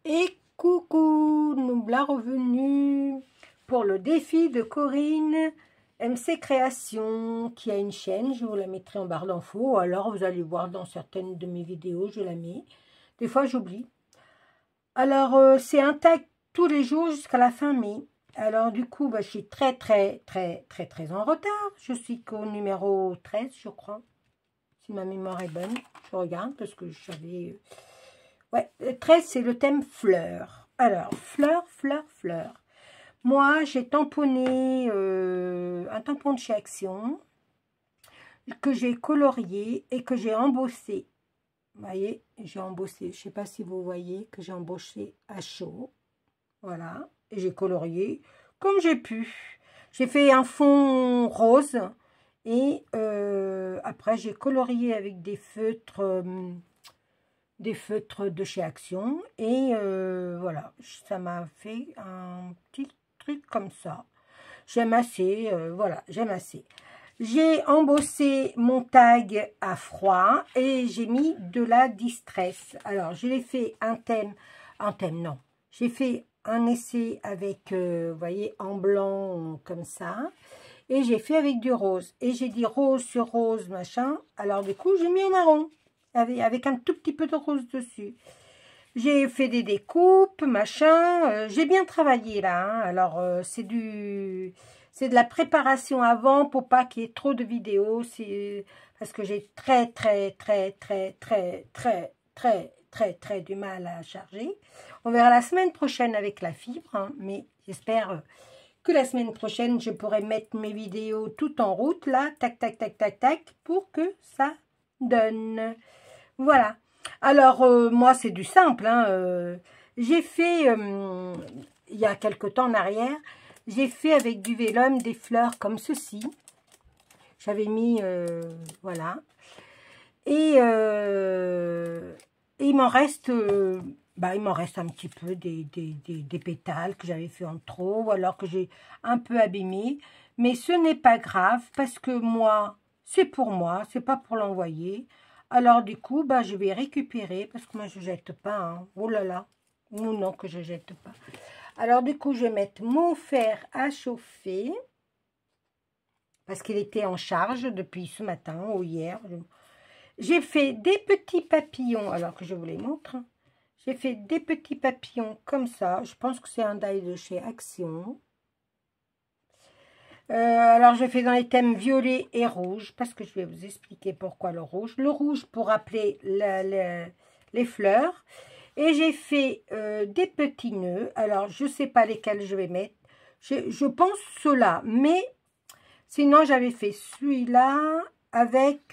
Et coucou, nous voilà revenus pour le défi de Corinne MC Création, qui a une chaîne. Je vous la mettrai en barre d'infos. Alors vous allez voir dans certaines de mes vidéos, je la mets. Des fois j'oublie. Alors c'est un tag tous les jours jusqu'à la fin mai. Alors du coup, je suis très en retard. Je suis qu'au numéro 13, je crois. Si ma mémoire est bonne. Je regarde parce que je savais... Ouais, 13, c'est le thème fleurs. Alors, fleurs. Moi, j'ai tamponné un tampon de chez Action que j'ai colorié et que j'ai embossé. Vous voyez, j'ai embossé. Je ne sais pas si vous voyez que j'ai embossé à chaud. Voilà. Et j'ai colorié comme j'ai pu. J'ai fait un fond rose et après, j'ai colorié avec des feutres... de chez Action et voilà, ça m'a fait un petit truc comme ça. J'aime assez, voilà, j'aime assez. J'ai embossé mon tag à froid et j'ai mis de la distress. Alors, je l'ai fait un thème non. J'ai fait un essai avec, vous voyez, en blanc comme ça. Et j'ai fait avec du rose. Et j'ai dit rose sur rose, machin. Alors, du coup, j'ai mis en marron. Avec un tout petit peu de rose dessus. J'ai fait des découpes, machin. J'ai bien travaillé là. Hein. Alors, c'est de la préparation avant pour pas qu'il y ait trop de vidéos. C'est parce que j'ai très du mal à charger. On verra la semaine prochaine avec la fibre. Hein, mais j'espère que la semaine prochaine, je pourrai mettre mes vidéos tout en route là. Tac, pour que ça donne... Voilà. Alors, moi, c'est du simple. Hein, j'ai fait, il y a quelque temps en arrière, j'ai fait avec du vélum des fleurs comme ceci. J'avais mis, voilà. Et il m'en reste, il m'en reste un petit peu des pétales que j'avais fait en trop, ou alors que j'ai un peu abîmé. Mais ce n'est pas grave, parce que moi, c'est pour moi, c'est pas pour l'envoyer. Alors, du coup, je vais récupérer, parce que moi, je ne jette pas. Hein. Oh là là, non, que je ne jette pas. Alors, du coup, je vais mettre mon fer à chauffer, parce qu'il était en charge depuis ce matin ou hier. J'ai fait des petits papillons, alors que je vous les montre. J'ai fait des petits papillons comme ça. Je pense que c'est un die de chez Action. Alors, je fais dans les thèmes violet et rouge, parce que je vais vous expliquer pourquoi le rouge. Le rouge pour rappeler les fleurs. Et j'ai fait des petits nœuds. Alors, je ne sais pas lesquels je vais mettre. Je pense ceux-là, mais sinon, j'avais fait celui-là avec...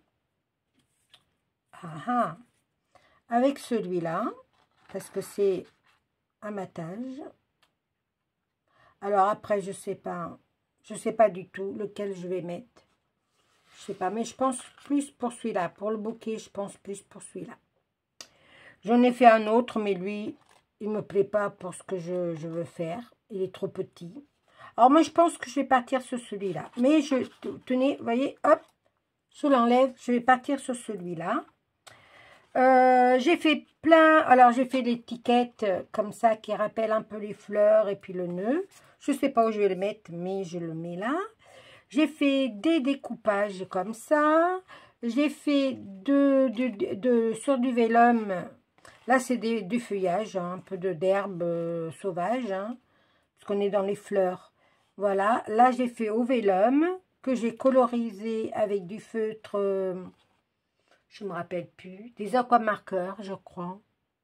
avec celui-là, parce que c'est un matage. Alors, après, je sais pas du tout lequel je vais mettre. Je sais pas, mais je pense plus pour celui-là. Pour le bouquet, je pense plus pour celui-là. J'en ai fait un autre, mais lui, il me plaît pas pour ce que je veux faire. Il est trop petit. Alors, moi, je pense que je vais partir sur celui-là. Mais tenez, vous voyez, hop, je l'enlève. Je vais partir sur celui-là. J'ai fait plein, alors j'ai fait l'étiquette comme ça qui rappelle un peu les fleurs et puis le nœud. Je ne sais pas où je vais le mettre, mais je le mets là. J'ai fait des découpages comme ça. J'ai fait sur du vélum. Là, c'est du feuillage, hein, un peu d'herbe sauvage, hein, parce qu'on est dans les fleurs. Voilà, là, j'ai fait au vélum que j'ai colorisé avec du feutre... je ne me rappelle plus. Des aquamarqueurs, je crois.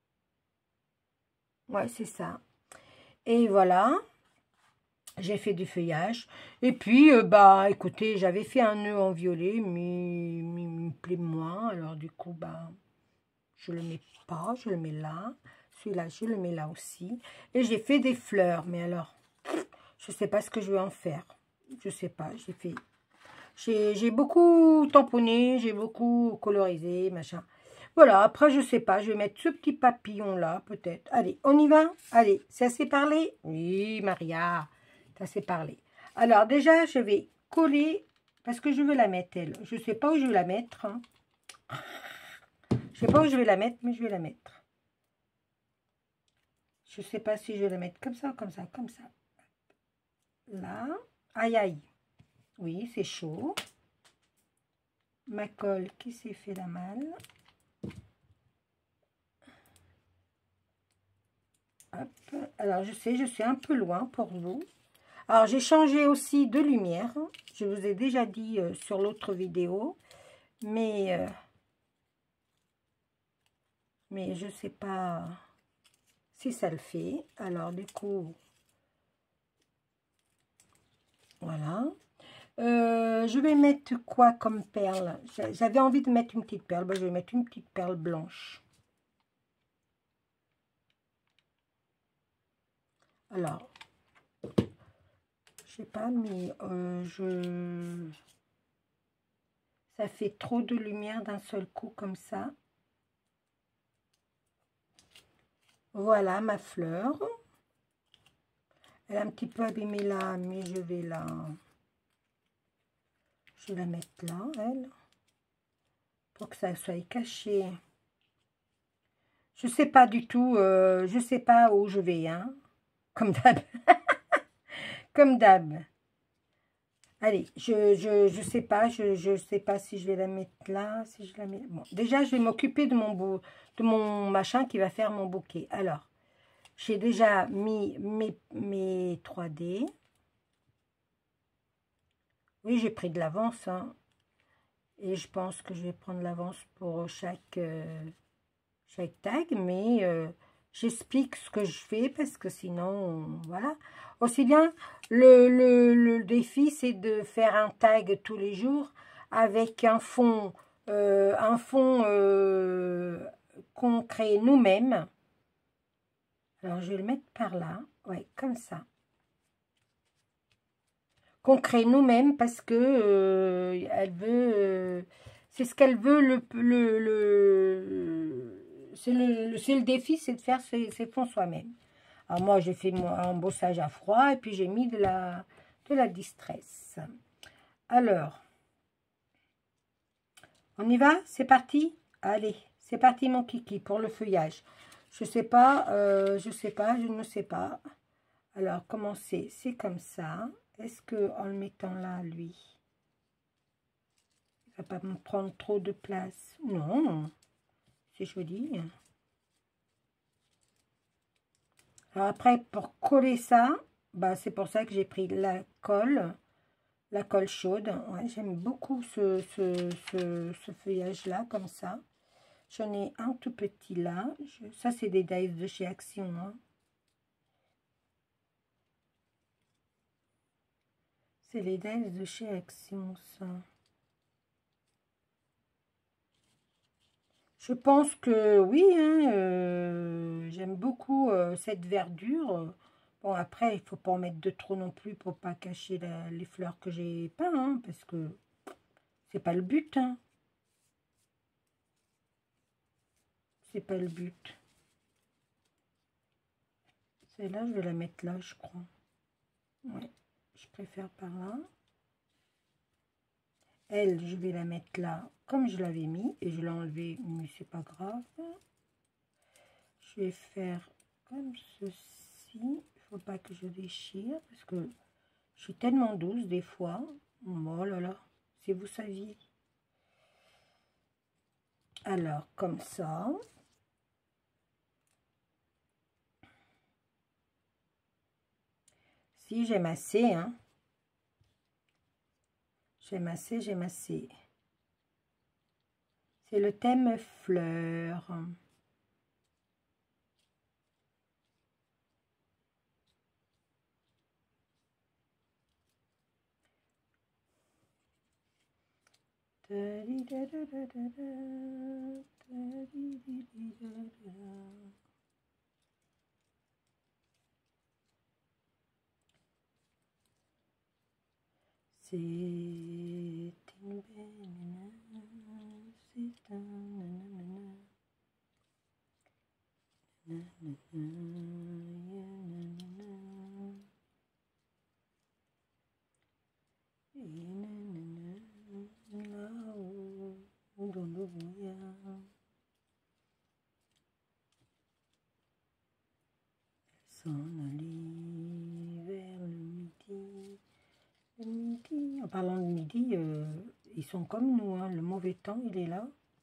Ouais, c'est ça. Et voilà. J'ai fait du feuillage. Et puis, écoutez, j'avais fait un nœud en violet, mais il me plaît moins. Alors, du coup, je le mets pas. Je le mets là. Celui-là, je le mets là aussi. Et j'ai fait des fleurs. Mais alors, je ne sais pas ce que je vais en faire. Je ne sais pas. J'ai beaucoup tamponné, j'ai beaucoup colorisé, machin. Voilà, après, je sais pas, je vais mettre ce petit papillon-là, peut-être. Allez, on y va? Allez, c'est assez parlé? Oui, Maria, c'est assez parlé. Alors, déjà, je vais coller, parce que je veux la mettre, elle. Je sais pas où je vais la mettre. Hein. Je sais pas où je vais la mettre, mais je vais la mettre. Je sais pas si je vais la mettre comme ça, comme ça, comme ça. Là. Aïe, aïe. Oui, c'est chaud. Ma colle qui s'est fait la malle. Hop. Alors, je sais, je suis un peu loin pour vous. Alors, j'ai changé aussi de lumière. Je vous ai déjà dit sur l'autre vidéo. Mais je sais pas si ça le fait. Alors, du coup, voilà. Je vais mettre quoi comme perle? J'avais envie de mettre une petite perle. Ben, je vais mettre une petite perle blanche. Alors, je sais pas, mais ça fait trop de lumière d'un seul coup comme ça. Voilà ma fleur. Elle est un petit peu abîmée là, mais je vais la mettre là, elle, pour que ça soit caché. Je sais pas du tout, je sais pas où je vais, hein, comme d'hab. Comme d'hab. Allez, je sais pas, je sais pas si je vais la mettre là, si je la mets. Bon, déjà, je vais m'occuper de mon machin qui va faire mon bouquet. Alors, j'ai déjà mis mes 3D. Oui, j'ai pris de l'avance, hein, et je pense que je vais prendre l'avance pour chaque tag, mais j'explique ce que je fais parce que sinon, voilà. Aussi bien, le défi, c'est de faire un tag tous les jours avec un fond qu'on crée nous-mêmes. Alors, je vais le mettre par là, ouais, comme ça. Qu'on crée nous-mêmes parce que elle veut, c'est ce qu'elle veut, c'est le défi, c'est de faire ses fonds soi-même. Alors moi, j'ai fait mon embossage à froid et puis j'ai mis de la distress. Alors, on y va? C'est parti? Allez, c'est parti mon kiki pour le feuillage. Je sais pas, je ne sais pas. Alors, comment c'est? C'est comme ça. Est-ce que en le mettant là, lui, il va pas me prendre trop de place? Non, c'est joli. Alors après, pour coller ça, bah, c'est pour ça que j'ai pris la colle chaude. Ouais, j'aime beaucoup ce feuillage-là, comme ça. J'en ai un tout petit là. Ça, c'est des dies de chez Action. Hein. C'est les dies de chez Action, ça. Je pense que oui, hein, j'aime beaucoup cette verdure. Bon, après, il faut pas en mettre de trop non plus pour pas cacher les fleurs que j'ai peint, hein, parce que c'est pas le but. Hein. C'est pas le but. Celle-là, je vais la mettre là, je crois. Ouais, je préfère par là. Elle, je vais la mettre là, comme je l'avais mis, et je l'ai enlevé, mais c'est pas grave. Je vais faire comme ceci. Il faut pas que je déchire, parce que je suis tellement douce des fois. Oh là là, si vous saviez. Alors, comme ça. Si, j'ai massé, hein. J'ai massé, j'ai massé. C'est le thème fleurs. C'est une belle c'est un s'en aller vers le midi. Le midi. En parlant de midi, ils sont comme nous, hein. Le mauvais temps, il est là.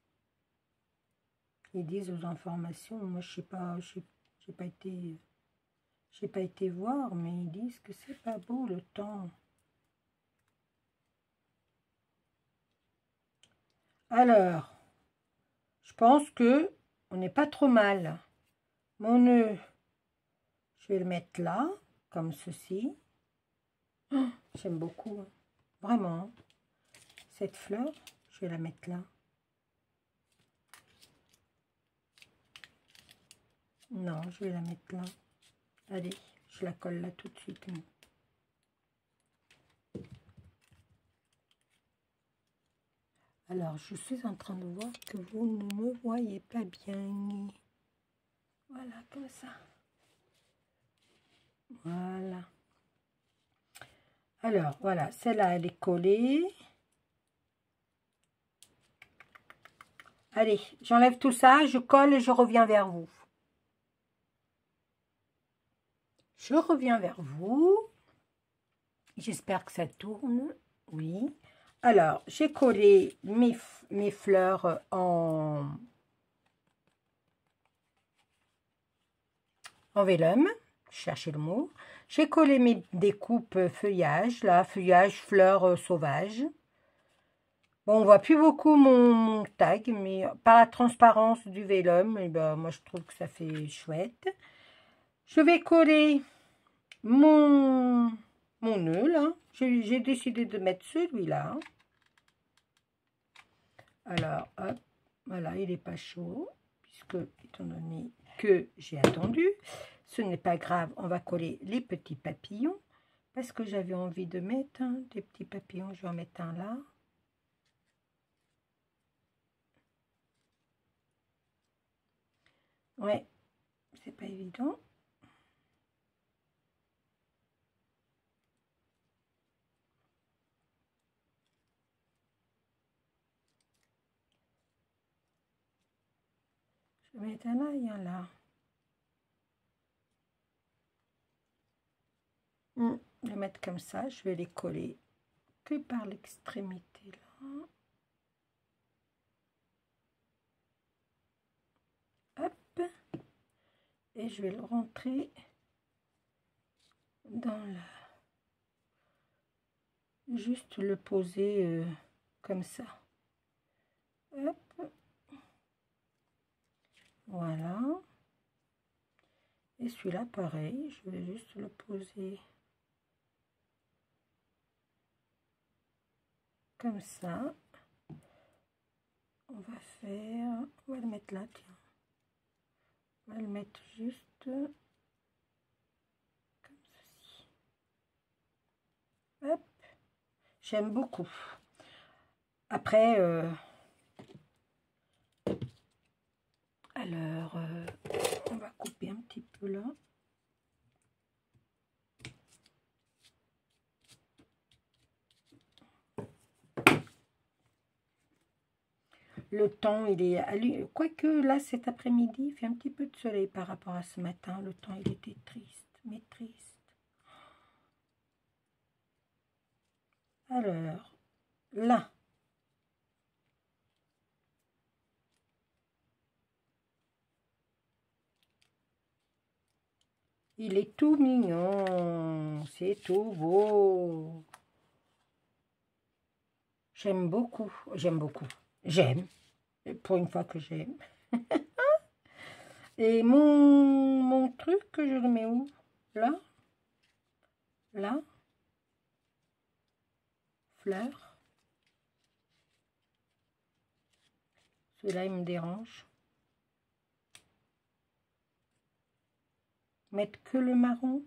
Ils disent aux informations, moi je sais pas, j'ai pas été voir, mais ils disent que c'est pas beau le temps. Alors, je pense que on n'est pas trop mal. Mon nœud, je vais le mettre là, comme ceci. Oh, j'aime beaucoup, hein. Vraiment. Cette fleur, je vais la mettre là. Non, je vais la mettre là. Allez, je la colle là tout de suite. Alors, je suis en train de voir que vous ne me voyez pas bien. Voilà, comme ça. Voilà. Alors, voilà, celle-là, elle est collée. Allez, j'enlève tout ça, je colle et je reviens vers vous. Je reviens vers vous. J'espère que ça tourne. Oui. Alors, j'ai collé mes fleurs en vélum. Cherchez le mot. J'ai collé mes découpes feuillage, là, feuillage, fleurs sauvages. Bon, on voit plus beaucoup mon tag, mais par la transparence du vélum, et ben, moi je trouve que ça fait chouette. Je vais coller mon nœud, là. J'ai décidé de mettre celui-là. Alors, hop, voilà, il n'est pas chaud, puisque, étant donné que j'ai attendu, ce n'est pas grave, on va coller les petits papillons, parce que j'avais envie de mettre des petits papillons, je vais en mettre un là. Ouais, c'est pas évident. Je vais mettre un là et un là. Je vais mettre comme ça, je vais les coller que par l'extrémité là. Hop. Et je vais le rentrer dans juste le poser comme ça. Hop. Voilà. Et celui-là, pareil, je vais juste le poser comme ça. On va le mettre là, tiens. On va le mettre juste comme ceci. Hop. J'aime beaucoup. Après, alors, on va couper un petit peu là. Le temps, il est... Quoique, là, cet après-midi, il fait un petit peu de soleil par rapport à ce matin. Le temps, il était triste, mais triste. Alors, là. Il est tout mignon. C'est tout beau. J'aime beaucoup. J'aime beaucoup. J'aime. Pour une fois que j'aime. Et mon truc, je le mets où? Là. Là. Fleur. Celui-là, il me dérange. Mettre que le marron.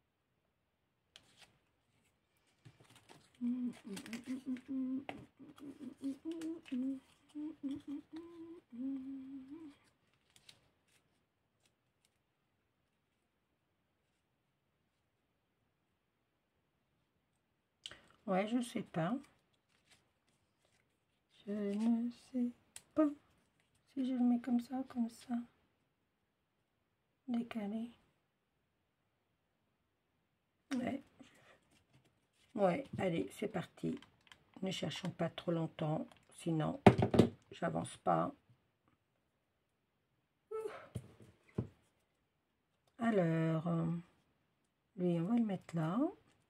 Ouais, je sais pas. Je ne sais pas si je le mets comme ça, décalé. Ouais, allez, c'est parti. Ne cherchons pas trop longtemps, sinon j'avance pas. Alors, lui, on va le mettre là.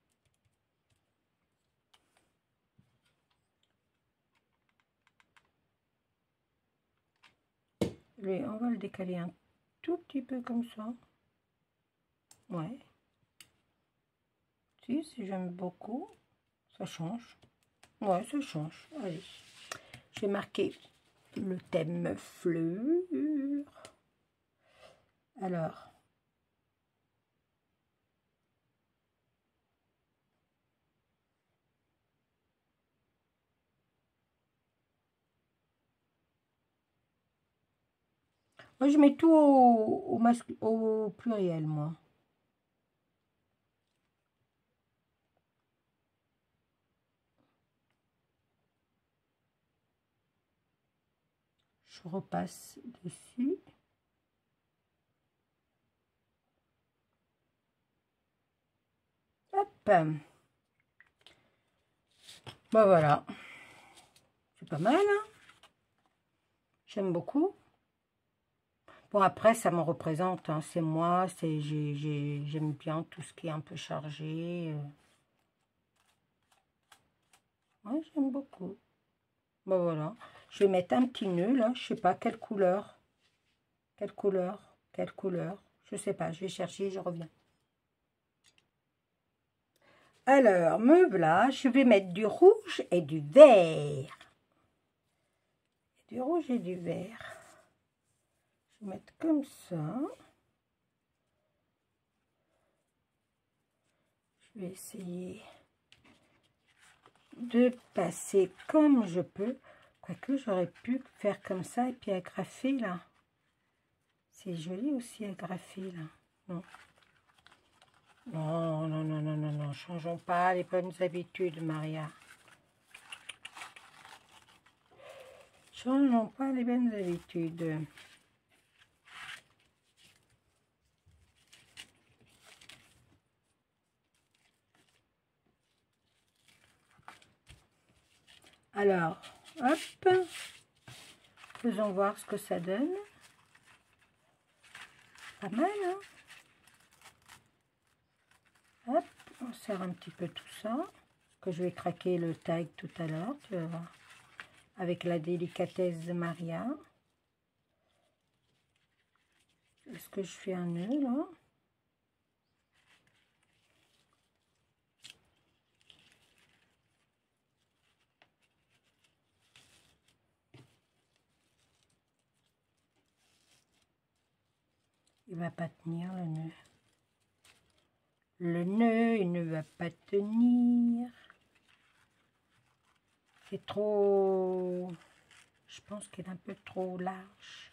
Lui, on va le décaler un tout petit peu comme ça. Ouais. Si j'aime beaucoup. Ça change. Ouais, ça change. Allez. Je vais marquer le thème fleur. Alors. Moi, je mets tout au pluriel, moi. Je repasse dessus. Hop. Ben voilà. C'est pas mal, hein? J'aime beaucoup. Bon, après, ça me représente, hein. C'est moi, j'aime bien tout ce qui est un peu chargé. Ouais, j'aime beaucoup. Ben voilà. Je vais mettre un petit nœud, là. Je sais pas, quelle couleur. Quelle couleur? Quelle couleur? Je sais pas, je vais chercher, je reviens. Alors, me voilà, je vais mettre du rouge et du vert. Du rouge et du vert. Je vais mettre comme ça. Je vais essayer de passer comme je peux. Quoique j'aurais pu faire comme ça et puis agrafer là. C'est joli aussi agrafer là. Non. Non, non, non, non, non, non. Changeons pas les bonnes habitudes, Maria. Changeons pas les bonnes habitudes. Alors, hop. Faisons voir ce que ça donne. Pas mal, hein? Hop, on serre un petit peu tout ça. Que je vais craquer le tag tout à l'heure, tu vas voir. Avec la délicatesse de Maria. Est-ce que je fais un nœud là? Il va pas tenir le nœud. Le nœud, il ne va pas tenir. C'est trop... Je pense qu'il est un peu trop large.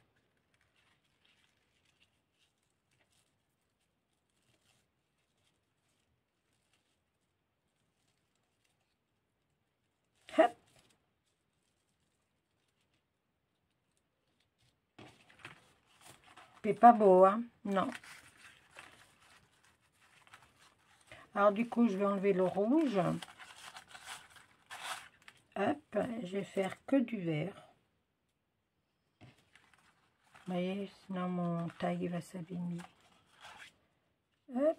Hop. C'est pas beau, hein? Non. Alors du coup, je vais enlever le rouge. Hop, je vais faire que du vert. Vous voyez, sinon mon tag va s'abîmer. Hop.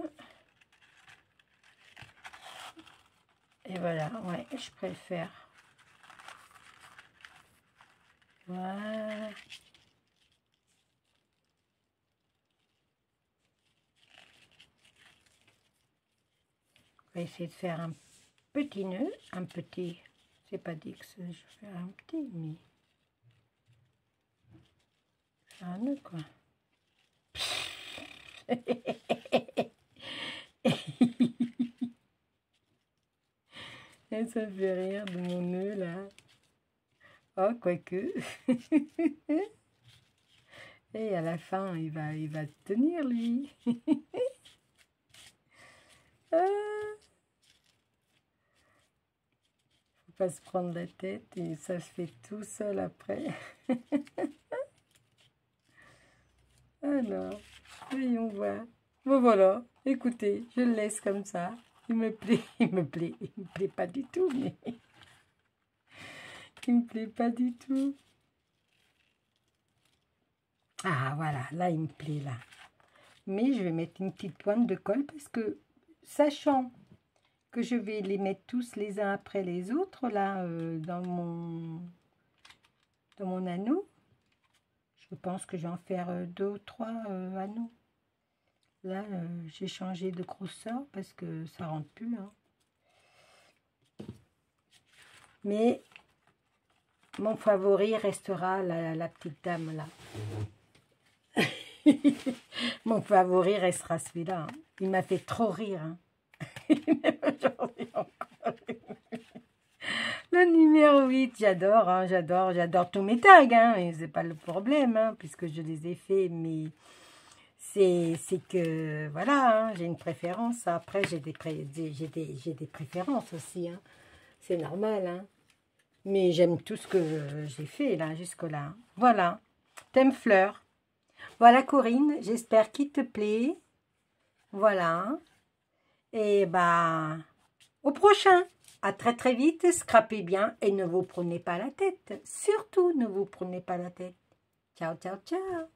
Et voilà, ouais, je préfère. Voilà. On va essayer de faire un petit nœud, un petit. C'est pas dit que je vais faire un petit, mais faire un nœud quoi. Et ça fait rire de mon nœud là. Oh, quoique. Et à la fin, il va tenir lui. Ah, faut pas se prendre la tête et ça se fait tout seul après. Alors, voyons voir. Bon voilà, écoutez, je le laisse comme ça. il me plaît pas du tout, mais il me plaît pas du tout. Ah, voilà, là, il me plaît, là. Mais je vais mettre une petite pointe de colle parce que, sachant que je vais les mettre tous les uns après les autres, là, dans mon anneau, je pense que je vais en faire 2 ou 3 anneaux. Là, j'ai changé de grosseur parce que ça rentre plus. Hein. Mais mon favori restera la petite dame, là. Mon favori restera celui-là. Hein. Il m'a fait trop rire. Hein. Aujourd'hui encore. Le numéro 8, j'adore, hein, j'adore tous mes tags, hein, c'est pas le problème, hein, puisque je les ai faits, mais c'est que, voilà, hein, j'ai une préférence. Après, j'ai des préférences aussi, hein, c'est normal, hein, mais j'aime tout ce que j'ai fait, là, jusque-là. Voilà, thème fleur. Voilà, Corinne, j'espère qu'il te plaît. Voilà, et bah, au prochain. À très très vite, scrapez bien et ne vous prenez pas la tête. Surtout, ne vous prenez pas la tête. Ciao, ciao, ciao.